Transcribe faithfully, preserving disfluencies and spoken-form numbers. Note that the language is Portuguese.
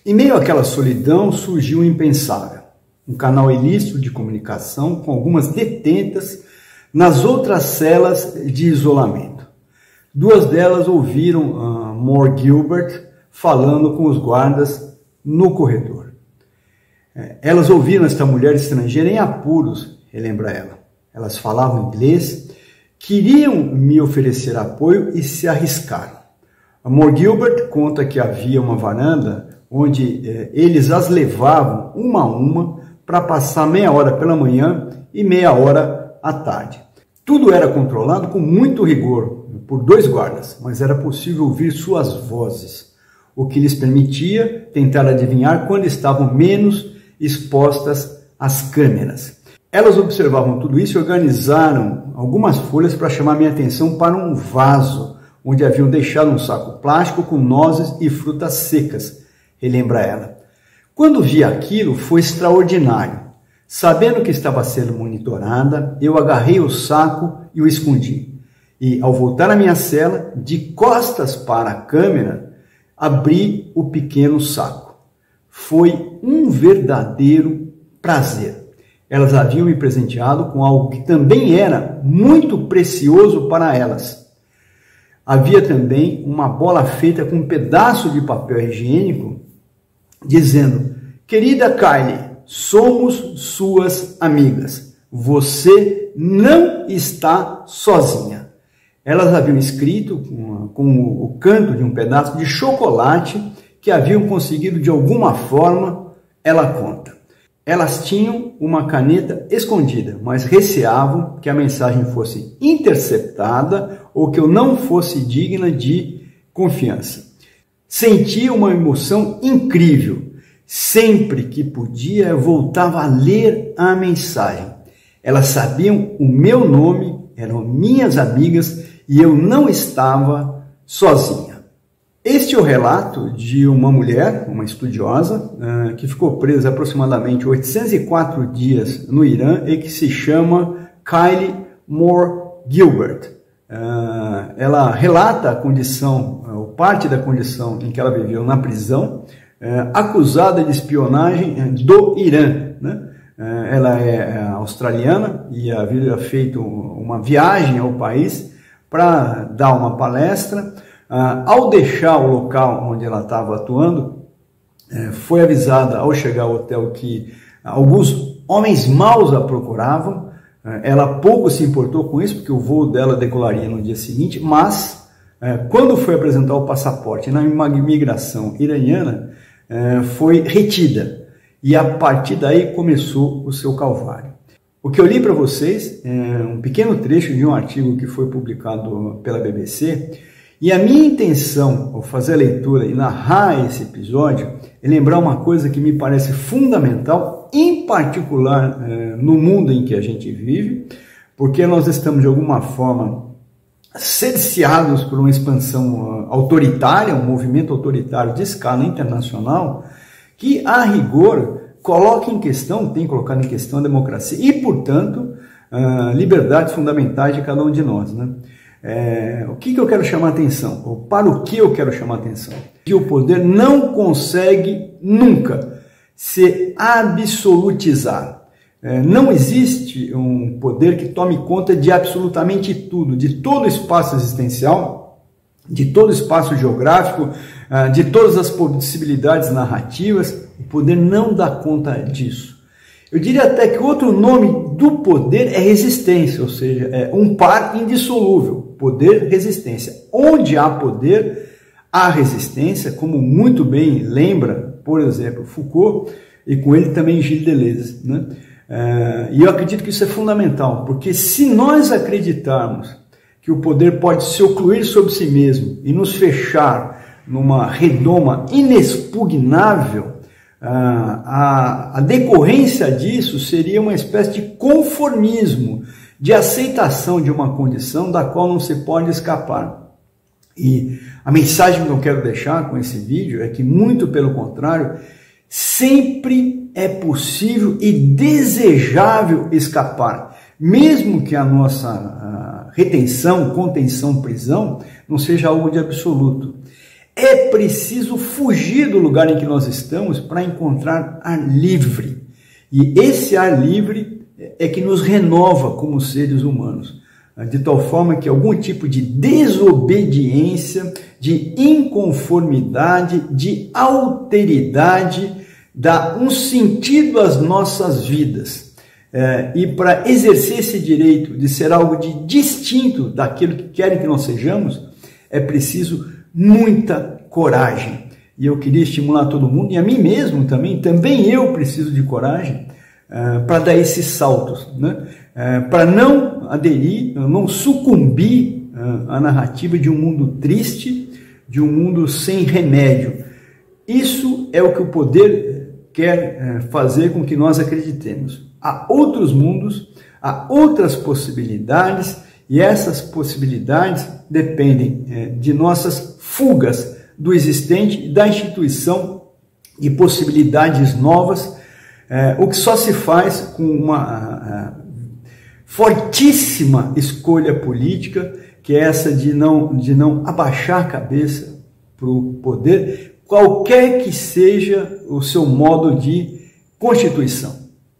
Em meio àquela solidão surgiu o impensável, um canal ilícito de comunicação com algumas detentas nas outras celas de isolamento. Duas delas ouviram uh, Moore Gilbert falando com os guardas no corredor. Elas ouviram esta mulher estrangeira em apuros, relembra ela. Elas falavam inglês, queriam me oferecer apoio e se arriscaram. A Moore Gilbert conta que havia uma varanda onde eh, eles as levavam uma a uma para passar meia hora pela manhã e meia hora à tarde. Tudo era controlado com muito rigor por dois guardas, mas era possível ouvir suas vozes, o que lhes permitia tentar adivinhar quando estavam menos expostas às câmeras. Elas observavam tudo isso e organizaram algumas folhas para chamar minha atenção para um vaso, onde haviam deixado um saco plástico com nozes e frutas secas, relembra ela. Quando vi aquilo, foi extraordinário. Sabendo que estava sendo monitorada, eu agarrei o saco e o escondi. E, ao voltar à minha cela, de costas para a câmera, abri o pequeno saco. Foi um verdadeiro prazer. Elas haviam me presenteado com algo que também era muito precioso para elas. Havia também uma bola feita com um pedaço de papel higiênico, dizendo: querida Kylie, somos suas amigas. Você não está sozinha. Elas haviam escrito com, com o canto de um pedaço de chocolate que haviam conseguido de alguma forma, ela conta. Elas tinham uma caneta escondida, mas receavam que a mensagem fosse interceptada ou que eu não fosse digna de confiança. Sentia uma emoção incrível. Sempre que podia, eu voltava a ler a mensagem. Elas sabiam o meu nome, eram minhas amigas e eu não estava sozinha. Este é o relato de uma mulher, uma estudiosa, que ficou presa aproximadamente oitocentos e quatro dias no Irã e que se chama Kylie Moore Gilbert. Ela relata a condição, ou parte da condição em que ela viveu na prisão, acusada de espionagem do Irã. Ela é australiana e havia feito uma viagem ao país para dar uma palestra. Uh, ao deixar o local onde ela estava atuando, uh, foi avisada ao chegar ao hotel que uh, alguns homens maus a procuravam. Uh, ela pouco se importou com isso, porque o voo dela decolaria no dia seguinte, mas uh, quando foi apresentar o passaporte na imigração iraniana, uh, foi retida. E a partir daí começou o seu calvário. O que eu li para vocês é um pequeno trecho de um artigo que foi publicado pela B B C. E a minha intenção, ao fazer a leitura e narrar esse episódio, é lembrar uma coisa que me parece fundamental, em particular eh, no mundo em que a gente vive, porque nós estamos de alguma forma cerceados por uma expansão uh, autoritária, um movimento autoritário de escala internacional, que a rigor coloca em questão, tem colocado em questão a democracia e, portanto, uh, liberdades fundamentais de cada um de nós, né? É, o que, que eu quero chamar a atenção? Ou para o que eu quero chamar a atenção? Que o poder não consegue nunca se absolutizar. É, não existe um poder que tome conta de absolutamente tudo, de todo o espaço existencial, de todo o espaço geográfico, de todas as possibilidades narrativas. O poder não dá conta disso. Eu diria até que outro nome do poder é resistência, ou seja, é um par indissolúvel. Poder, resistência. Onde há poder, há resistência, como muito bem lembra, por exemplo, Foucault, e com ele também Gilles Deleuze, né? É, e eu acredito que isso é fundamental, porque se nós acreditarmos que o poder pode se ocluir sobre si mesmo e nos fechar numa redoma inexpugnável, a, a decorrência disso seria uma espécie de conformismo, de aceitação de uma condição da qual não se pode escapar. E a mensagem que eu quero deixar com esse vídeo é que, muito pelo contrário, sempre é possível e desejável escapar, mesmo que a nossa a retenção, contenção, prisão não seja algo de absoluto. É preciso fugir do lugar em que nós estamos para encontrar ar livre. E esse ar livre é que nos renova como seres humanos, de tal forma que algum tipo de desobediência, de inconformidade, de alteridade dá um sentido às nossas vidas. É, e para exercer esse direito de ser algo de distinto daquilo que querem que nós sejamos, é preciso muita coragem. E eu queria estimular todo mundo, e a mim mesmo também, também eu preciso de coragem é, para dar esses saltos, né? É, para não aderir, não sucumbir é, à narrativa de um mundo triste, de um mundo sem remédio. Isso é o que o poder quer é, fazer com que nós acreditemos. Há outros mundos, há outras possibilidades, e essas possibilidades dependem é, de nossas fugas do existente, da instituição, e possibilidades novas, é, o que só se faz com uma a, fortíssima escolha política, que é essa de não, de não abaixar a cabeça para o poder, qualquer que seja o seu modo de constituição.